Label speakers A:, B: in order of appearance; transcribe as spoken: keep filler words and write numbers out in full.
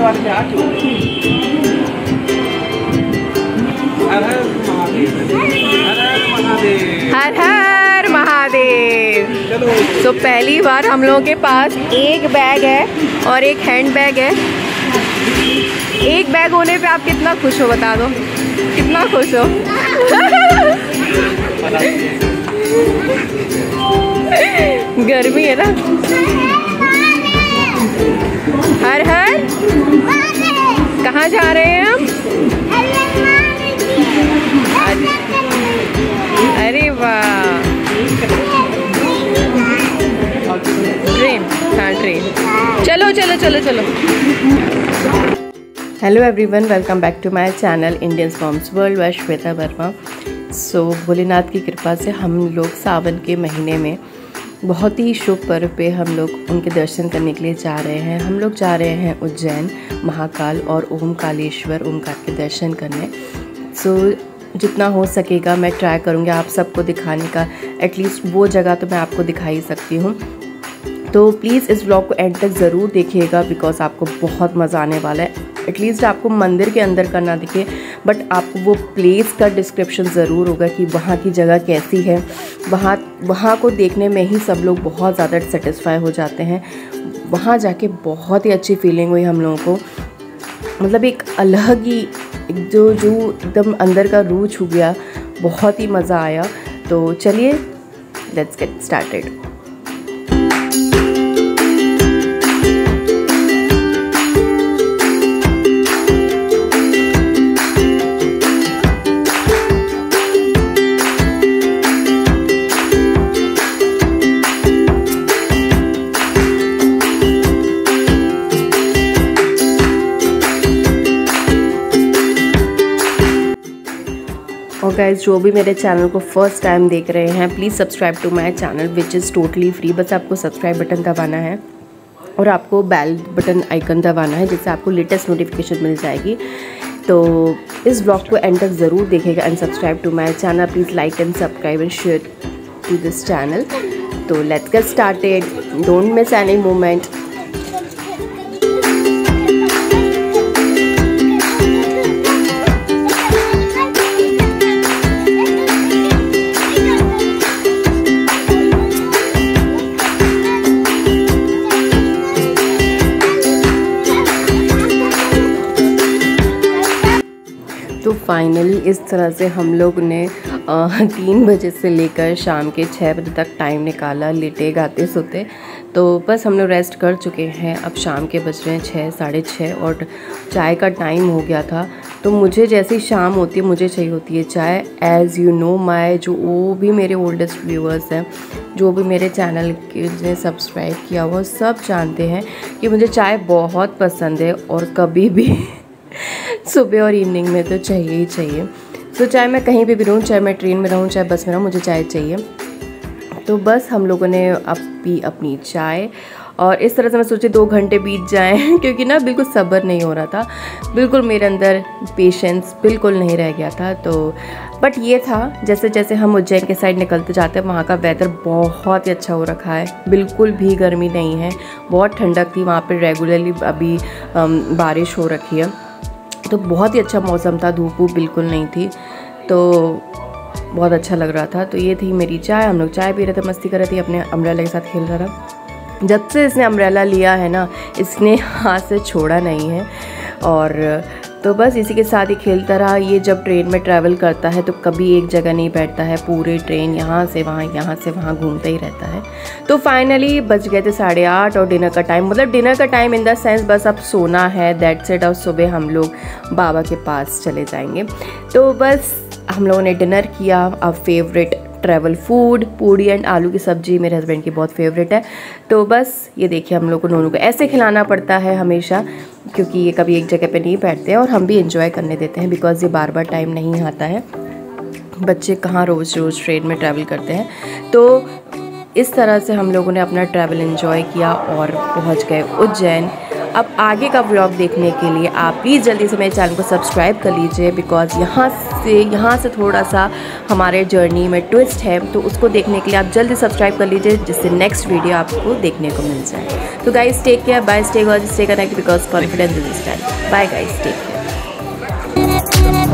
A: वाले पे हाथ जोड़। हर हर महादेव, हर हर महादेव,
B: हर हर महादेव।
A: चलो।
B: तो पहली बार हम लोगों के पास एक बैग है और एक हैंड बैग है। एक बैग होने पे आप कितना खुश हो बता दो, कितना खुश हो? गर्मी है ना। हर हर कहाँ जा रहे हैं हम? अरे वाह, ट्रेन, हाँ ट्रेन। चलो चलो चलो चलो। Hello everyone, welcome back to my channel Indian moms world bye Shweta Verma. So Bholenath की कृपा से हम लोग सावन के महीने में बहुत ही शुभ पर्व पे हम लोग उनके दर्शन करने के लिए जा रहे हैं। हम लोग जा रहे हैं उज्जैन, महाकाल और ओमकालेश्वर ओमकार के दर्शन करने। सो so, जितना हो सकेगा मैं ट्राई करूँगी आप सबको दिखाने का। एटलीस्ट वो जगह तो मैं आपको दिखा ही सकती हूँ। तो प्लीज़ इस व्लॉग को एंड तक ज़रूर देखिएगा बिकॉज आपको बहुत मज़ा आने वाला है। एटलीस्ट आपको मंदिर के अंदर का ना दिखे बट आपको वो प्लेस का डिस्क्रिप्शन ज़रूर होगा कि वहाँ की जगह कैसी है। वहाँ वहाँ को देखने में ही सब लोग बहुत ज़्यादा सेटिस्फाई हो जाते हैं। वहाँ जाके बहुत ही अच्छी फीलिंग हुई हम लोगों को, मतलब एक अलग ही जो जो एकदम अंदर का रूह छू गया। बहुत ही मज़ा आया। तो चलिए लेट्स गेट स्टार्टेड। और गाइज जो भी मेरे चैनल को फर्स्ट टाइम देख रहे हैं please subscribe to my channel which is totally free. बस आपको सब्सक्राइब बटन दबाना है और आपको बेल बटन आइकन दबाना है जिससे आपको लेटेस्ट नोटिफिकेशन मिल जाएगी। तो इस ब्लॉग को एंड तक ज़रूर देखेगा and subscribe to my channel. Please like and subscribe and share to this channel. तो let's get started, don't miss any moment. तो फाइनली इस तरह से हम लोग ने आ, तीन बजे से लेकर शाम के छः बजे तक टाइम निकाला लेटे गाते सोते। तो बस हम लोग रेस्ट कर चुके हैं। अब शाम के बज रहे हैं छः साढ़े छः और चाय का टाइम हो गया था। तो मुझे जैसी शाम होती है मुझे चाहिए होती है चाय। एज़ यू नो माय जो वो भी मेरे ओल्डेस्ट व्यूअर्स हैं, जो भी मेरे चैनल के ने सब्सक्राइब किया वो सब जानते हैं कि मुझे चाय बहुत पसंद है और कभी भी सुबह और इवनिंग में तो चाहिए ही चाहिए। तो चाहे मैं कहीं पे भी रहूँ, चाहे मैं ट्रेन में रहूँ, चाहे बस में रहूँ, मुझे चाय चाहिए। तो बस हम लोगों ने अब पी अपनी चाय और इस तरह से मैं सोची दो घंटे बीत जाएं क्योंकि ना बिल्कुल सब्र नहीं हो रहा था, बिल्कुल मेरे अंदर पेशेंस बिल्कुल नहीं रह गया था। तो बट ये था जैसे जैसे हम उज्जैन के साइड निकलते जाते हैं वहाँ का वेदर बहुत ही अच्छा हो रखा है। बिल्कुल भी गर्मी नहीं है, बहुत ठंडक थी वहाँ पर। रेगुलरली अभी बारिश हो रखी है तो बहुत ही अच्छा मौसम था, धूप वूप बिल्कुल नहीं थी। तो बहुत अच्छा लग रहा था। तो ये थी मेरी चाय। हम लोग चाय पी रहे थे, मस्ती कर रहे थे, अपने अम्ब्रेला के साथ खेल रहा था। जब से इसने अम्ब्रेला लिया है ना इसने हाथ से छोड़ा नहीं है। और तो बस इसी के साथ ही खेलता रहा। ये जब ट्रेन में ट्रैवल करता है तो कभी एक जगह नहीं बैठता है, पूरे ट्रेन यहाँ से वहाँ यहाँ से वहाँ घूमता ही रहता है। तो फाइनली बज गए थे साढ़े आठ और डिनर का टाइम, मतलब डिनर का टाइम इन द सेंस बस अब सोना है, दैट्स इट। और सुबह हम लोग बाबा के पास चले जाएंगे। तो बस हम लोगों ने डिनर किया। अब favourite travel food puri and आलू की सब्ज़ी मेरे हस्बैंड की बहुत फेवरेट है। तो बस ये देखिए हम लोग को नोनू को ऐसे खिलाना पड़ता है हमेशा क्योंकि ये कभी एक जगह पे नहीं बैठते हैं और हम भी एंजॉय करने देते हैं बिकॉज़ ये बार बार टाइम नहीं आता है। बच्चे कहाँ रोज़ रोज़ ट्रेन में ट्रैवल करते हैं। तो इस तरह से हम लोगों ने अपना ट्रैवल एंजॉय किया और पहुँच गए उज्जैन। अब आगे का व्लॉग देखने के लिए आप प्लीज़ जल्दी से मेरे चैनल को सब्सक्राइब कर लीजिए, बिकॉज़ यहाँ से यहाँ से थोड़ा सा हमारे जर्नी में ट्विस्ट है, तो उसको देखने के लिए आप जल्दी सब्सक्राइब कर लीजिए, जिससे नेक्स्ट वीडियो आपको देखने को मिल जाए। तो guys take care, bye, stay gorgeous, stay connected because confidence is style. Bye guys, take care.